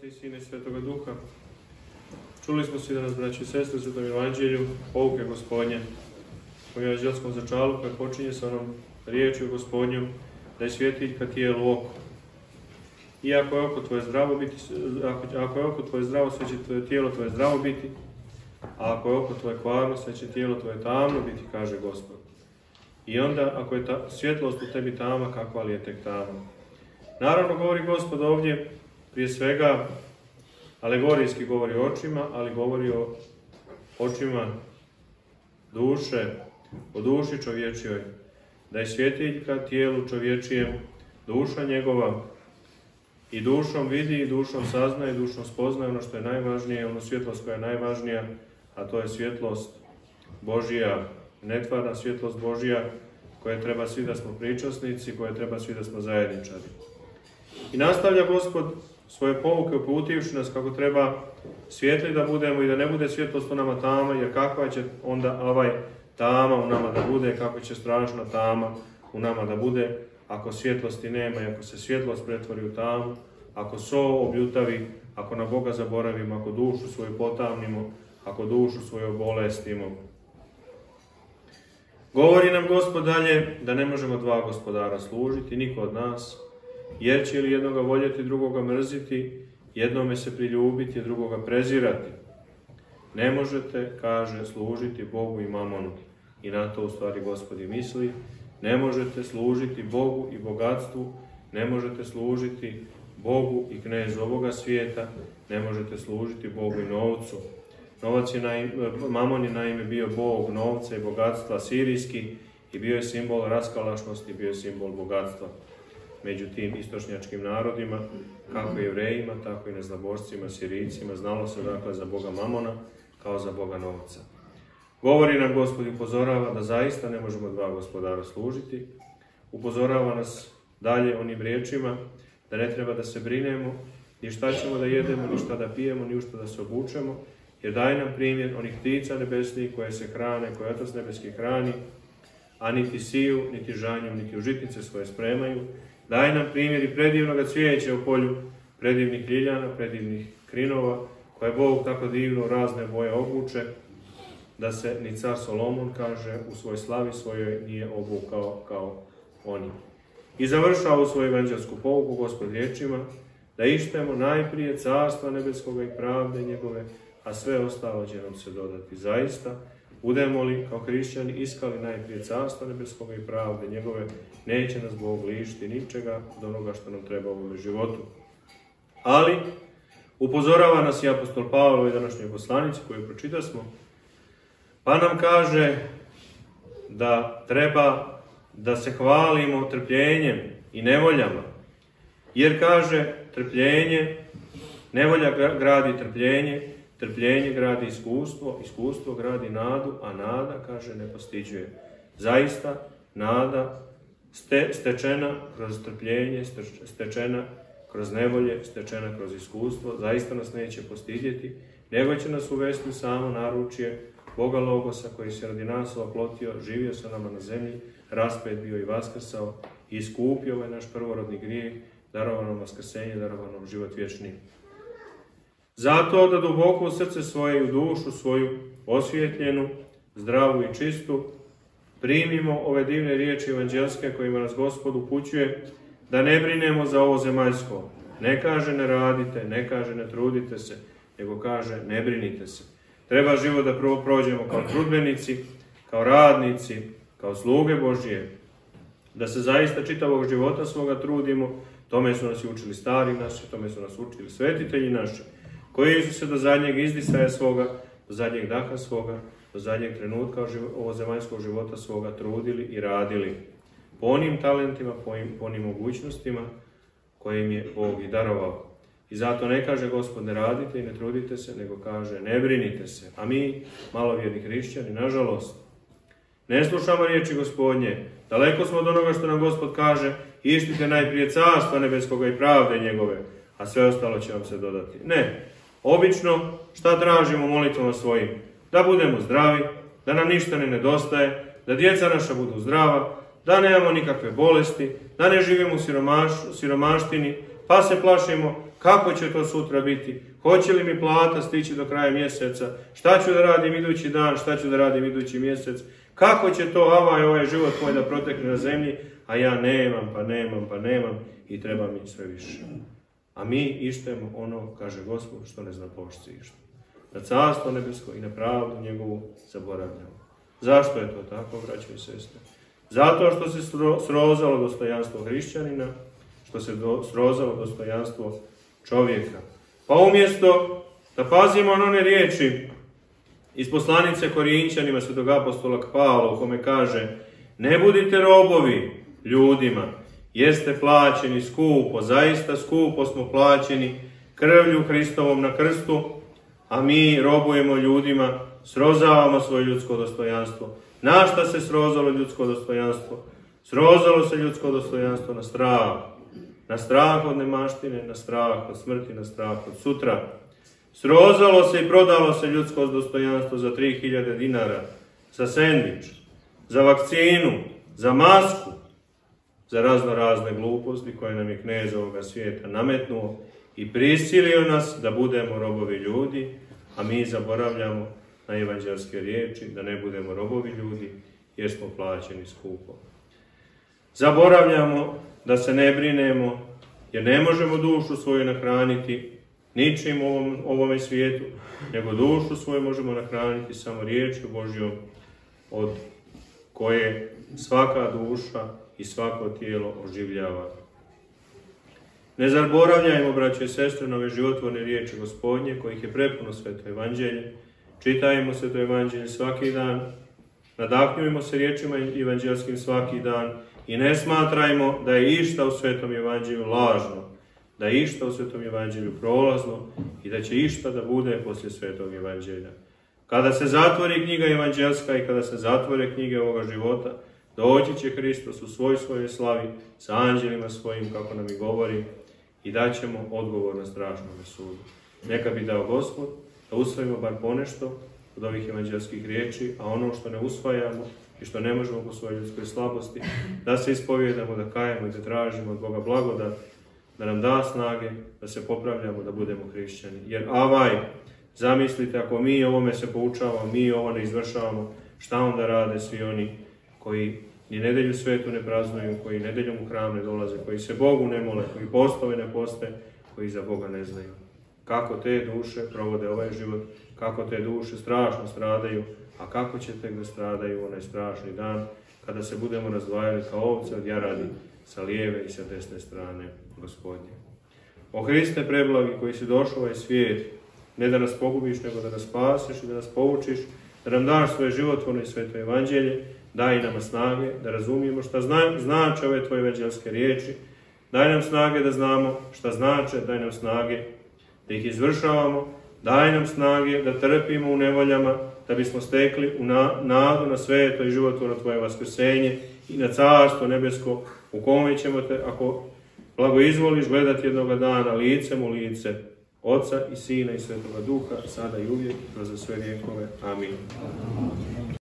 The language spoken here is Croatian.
Oca i Sina i Svetoga Duha. Čuli smo svi danas, braći i sestre, u Svetom Evanđelju pouke Gospodnje u evanđelskom začalu koje počinje sa onom riječju Gospodnjom da je svjetiljka tijelu oko. I ako je oko tvoje zdravo biti, ako je oko tvoje zdravo, sve će tijelo tvoje zdravo biti, a ako je oko tvoje kvarno, sve će tijelo tvoje tamno biti, kaže Gospod. I onda, ako je svjetlost u tebi tama, kakva li je tek tama? Naravno, govori Gospod ovdje, prije svega, alegorijski govori o očima, ali govori o očima duše, o duši čovječijoj, da je svjetiljka tijelu čovječijem, duša njegova, i dušom vidi, i dušom saznaje, i dušom spoznaje ono što je najvažnije, ono svjetlost koja je najvažnija, a to je svjetlost Božija, netvarna svjetlost Božija, koje treba svi da smo pričasnici, koje treba svi da smo zajedničari. I nastavlja Gospod svoje pouke uputivši nas kako treba svijetli da budemo i da ne bude svjetlost u nama tama, jer kakva će onda ovaj tama u nama da bude, kako će strašna tama u nama da bude, ako svjetlosti nema i ako se svjetlost pretvori u tamu, ako so obljutavi, ako na Boga zaboravimo, ako dušu svoju potamnimo, ako dušu svoju bolestimo. Govori nam Gospod dalje da ne možemo dva gospodara služiti, niko od nas, jer će li jednoga voljeti, drugoga mrziti, jednome se priljubiti, drugoga prezirati. Ne možete, kaže, služiti Bogu i mamonu. I na to u stvari Gospod i misli. Ne možete služiti Bogu i bogatstvu, ne možete služiti Bogu i knezu ovoga svijeta, ne možete služiti Bogu i novcu. Mamon je naime bio bog novca i bogatstva sirijski i bio je simbol raskalašnosti, bio je simbol bogatstva. Među tim istočnjačkim narodima, kako Jevrejima, tako i neznabošcima, Sirijcima, znalo se dakle za Boga Mamona kao za Boga novca. Govori nam Gospod i upozorava da zaista ne možemo dva gospodara služiti. Upozorava nas dalje onim riječima da ne treba da se brinemo ni šta ćemo da jedemo, ni šta da pijemo, ni u što da se obučemo, jer daje nam primjer onih ptica nebesnih koje se hrane, koje Otac nebeski hrani, a niti siju, niti žanju, niti u žitnice svoje spremaju. Daje nam primjer i predivnog cvijeća u polju, predivnih ljiljana, predivnih krinova, koje Bog tako divno razne boje obuče, da se ni car Solomon, kaže, u svoj slavi svojoj nije obukao kao oni. I završava u svoju evanđelsku pouku Gospod riječima da ištemo najprije carstva nebeskoga i pravde njegove, a sve ostalo će nam se dodati. Zaista, budemo li kao hrišćani iskali najprije carstva nebeskoga i pravde njegove, neće nas Bog lišiti ničega od onoga što nam treba u ovom životu. Ali, upozorava nas i apostol Pavle u ovoj današnjoj poslanici koju pročitasmo, pa nam kaže da treba da se hvalimo trpljenjem i nevoljama. Jer kaže trpljenje, nevolja gradi trpljenje, trpljenje gradi iskustvo, iskustvo gradi nadu, a nada, kaže, ne postiđuje. Zaista, nada stečena kroz trpljenje, stečena kroz nevolje, stečena kroz iskustvo, zaista nas neće postidjeti, nego će nas uvesti u samo naručje Boga Logosa koji se radi nas oplotio, živio sa nama na zemlji, raspet bio i vaskrsao i iskupio ovaj naš prvorodni grijeh, darovano vaskrsenje, darovano život vječni. Zato da duboko u srce svoje i u dušu svoju osvjetljenu, zdravu i čistu, primimo ove divne riječi evanđelske kojima nas Gospod upućuje da ne brinemo za ovo zemaljsko. Ne kaže ne radite, ne kaže ne trudite se, nego kaže ne brinite se. Treba život da prvo prođemo kao trudbenici, kao radnici, kao sluge Božije, da se zaista čitavog života svoga trudimo. Tome su nas i učili stari naši, tome su nas učili svetitelji naši, koji su se do zadnjeg izdisaja svoga, do zadnjeg daha svoga, do zadnjeg trenutka ovozemaljskog života svoga trudili i radili po onim talentima, po onim mogućnostima koje im je Bog i darovao. I zato ne kaže Gospod ne radite i ne trudite se, nego kaže ne brinite se. A mi, malovjerni hrišćani, nažalost, ne slušamo riječi Gospodnje. Daleko smo od onoga što nam Gospod kaže, ištite najprije carstva nebeskoga i pravde njegove, a sve ostalo će vam se dodati. Ne. Obično, šta tražimo molitvama svojim? Da budemo zdravi, da nam ništa ne nedostaje, da djeca naša budu zdrava, da nemamo nikakve bolesti, da ne živimo u siromaštini, pa se plašimo kako će to sutra biti, hoće li mi plata stići do kraja mjeseca, šta ću da radim idući dan, šta ću da radim idući mjesec, kako će to ovaj život moj da protekne na zemlji, a ja nemam i treba mi sve više. A mi ištemo ono, kaže Gospod, što ne zna pošti išto. Na carstvo nebesko i na pravdu njegovu zaboravljamo. Zašto je to tako, braćo i sestre? Zato što se srozalo dostojanstvo hrišćanina, što se srozalo dostojanstvo čovjeka. Pa umjesto da pazimo na one riječi iz poslanice Korinćanima svetog apostola Pavla, u kome kaže: ne budite robovi ljudima, jer ste plaćeni skupo, zaista skupo smo plaćeni krvlju Hristovom na krstu, a mi robujemo ljudima, srozavamo svoje ljudsko dostojanstvo. Na šta se srozalo ljudsko dostojanstvo? Srozalo se ljudsko dostojanstvo na strah. Na strah od nemaštine, na strah od smrti, na strah od sutra. Srozalo se i prodalo se ljudsko dostojanstvo za 3000 dinara, za sendvič, za vakcinu, za masku, za razne gluposti koje nam je knez ovoga svijeta nametnuo i prisilio nas da budemo robovi ljudi, a mi zaboravljamo na evanđelske riječi da ne budemo robovi ljudi jer smo plaćeni skupo. Zaboravljamo da se ne brinemo jer ne možemo dušu svoju nahraniti ničim u ovome svijetu, nego dušu svoju možemo nahraniti samo riječju Božjom, od koje svaka duša i svako tijelo oživljava. Ne zaboravljajmo, braćo i sestre, na ove životvorne riječi Gospodnje, kojih je prepuno Sveto evanđelje. Čitajmo Sveto evanđelje svaki dan, nadahnjujemo se riječima evanđelskim svaki dan i ne smatrajmo da je išta u Svetom evanđelju lažno, da je išta u Svetom evanđelju prolazno i da će išta da bude poslije Svetog evanđelja. Kada se zatvori knjiga evanđelska i kada se zatvore knjige ovoga života, doći će Hristos u svojoj slavi sa anđelima svojim, kako nam i govori, i daćemo odgovor na strašnom sudu. Neka bi dao Gospod da usvojimo bar ponešto od ovih evanđelskih riječi, a ono što ne usvajamo i što ne možemo po svojoj ljudskoj slabosti, da se ispovjedamo, da kajemo i da tražimo od Boga blagodat, da nam da snage, da se popravljamo, da budemo hrišćani. Jer zamislite, ako mi ovome se poučavamo, mi ovo ne izvršavamo, šta onda rade svi oni koji ni nedelju svetu ne praznuju, koji nedeljom u hram ne dolaze, koji se Bogu ne mole, koji postove ne poste, koji za Boga ne znaju. Kako te duše provode ovaj život, kako te duše strašno stradaju, a kako će tek da stradaju onaj strašni dan, kada se budemo razdvajali kao ovce od jaradi sa lijeve i sa desne strane Gospodnje. O Hriste preblagi, koji si došao u ovaj svijet, ne da nas pogubiš, nego da nas spasiš i da nas poučiš, da nam daš svoje životvorno i sveto evanđelje, daj nam snage da razumijemo šta znače ove tvoje evanđelske riječi, daj nam snage da znamo šta znače, daj nam snage da ih izvršavamo, daj nam snage da trpimo u nevoljama, da bismo stekli u nadu na sveto i životvorno tvoje vaskrsenje i na carstvo nebesko, u kome ćemo te, ako blagoizvoliš, gledati jednoga dana licem u lice Oca i Sina i Svetoga Duha, sada i uvijek, kroz sve vjekove. Amin.